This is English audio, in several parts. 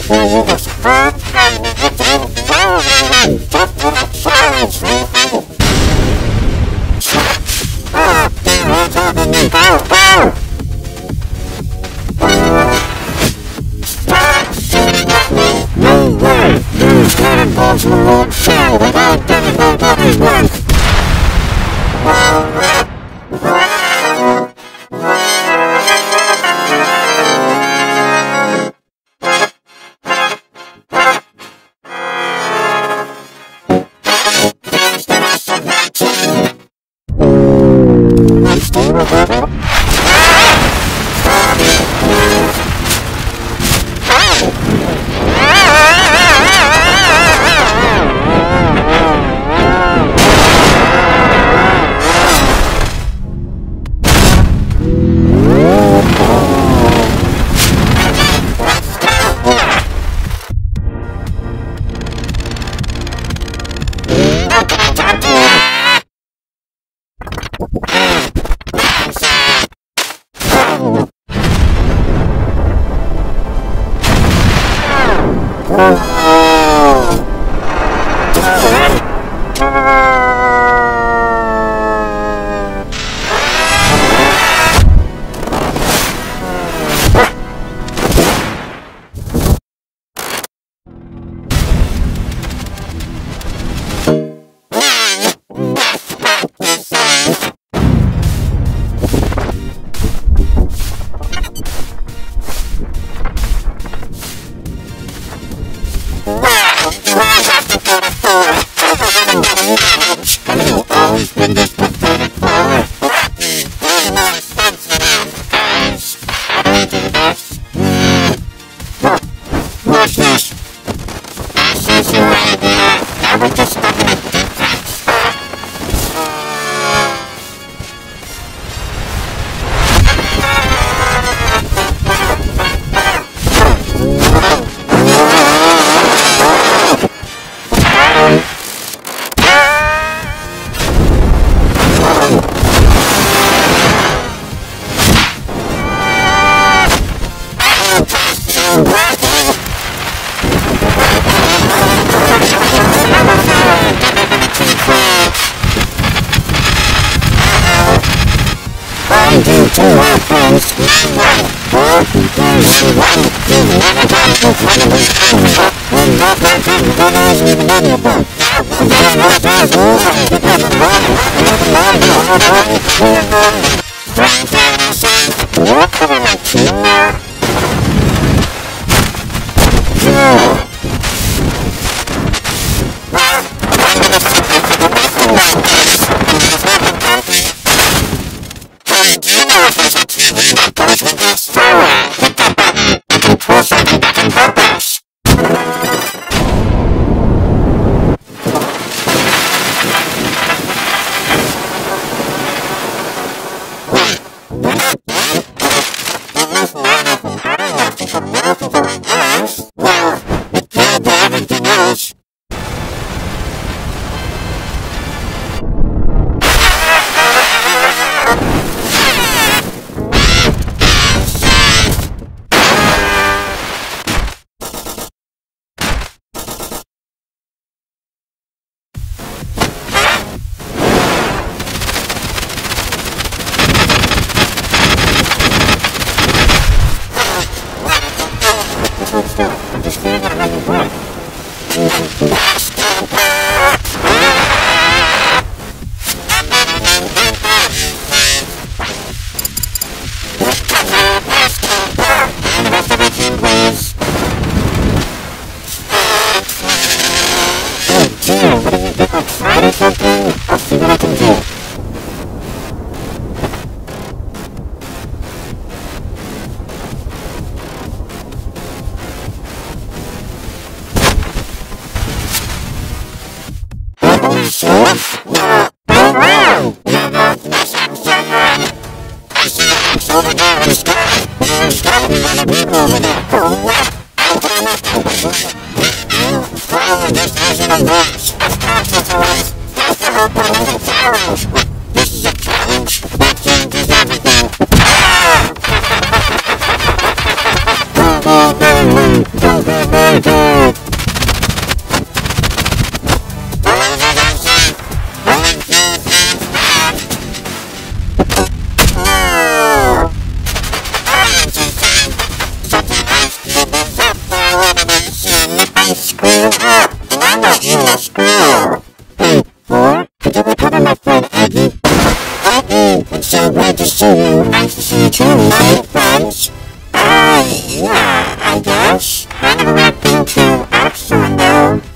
No way! These cannonballs won't fail without getting nobody's work!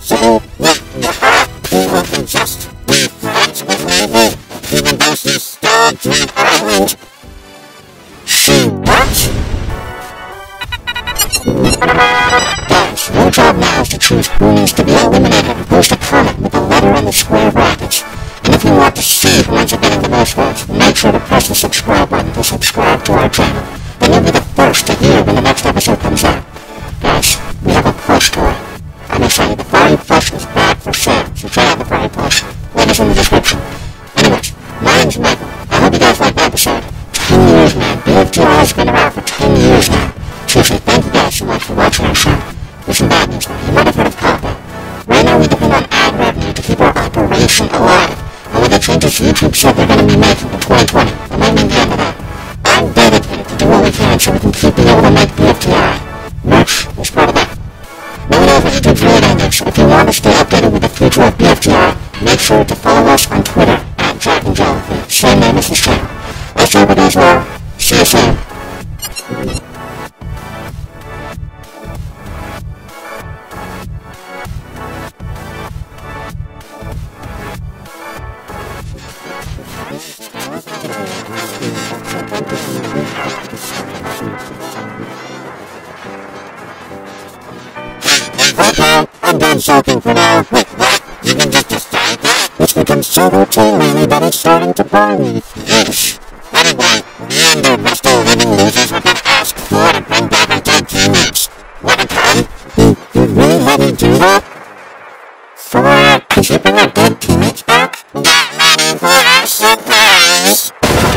So, people can just be friends with Lily, even though she's still Dream Island. She what? Guys, your job now is to choose who needs to be eliminated and post a comment with a letter in the square brackets. And if you want to see who ends up getting the most votes, make sure to press the subscribe button to subscribe to our channel. Then you'll be the first to hear when the next episode comes out. Guys, we have a plush toy. I'm excited. The Furry plush is back for sale, so check out the Furry plush. Link is in the description. Anyways, my name's Michael. I hope you guys liked the episode. 10 years, man. BFB has been around for 10 years now. Seriously, thank you guys so much for watching our show. There's some bad news though. You might have heard of Papa. Right now we depend on ad revenue to keep our operation alive. And with the changes YouTube said they're going to be making in 2020, that might mean the end of that. I'm dedicated to do what we can so we can keep being able to make BFTI. Merch is part of that. Let me know if YouTube's really ending, so if you want to stay updated with the future of BFTI, make sure to follow us on Twitter at JackandJellyfish. Same name as this channel. Let's hope it goes well. See you soon. Okay, I'm done soaking for now. Wait, what? You can just decide that? It's become so routine lately that it's starting to bore me. Yeesh. Anyway, me and the rest of living losers were gonna ask for to bring back our dead teammates. Wanna come? You really had me do that? For keeping our dead teammates back? Get ready for a surprise!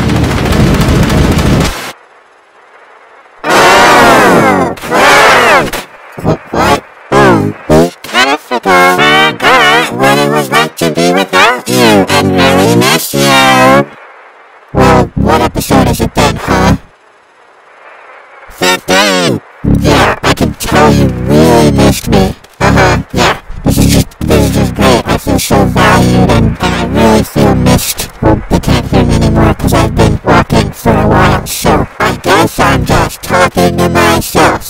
Oh, prank! What? We kinda forgot what it was like to be without you and really miss you. Well, what episode is it then, huh? 15! Yeah, I can tell you really missed me. Yeah. This is just great. I feel so valued and I really feel missed. Well, they can't hear me anymore because I've been walking for a while, so I guess I'm just talking to myself.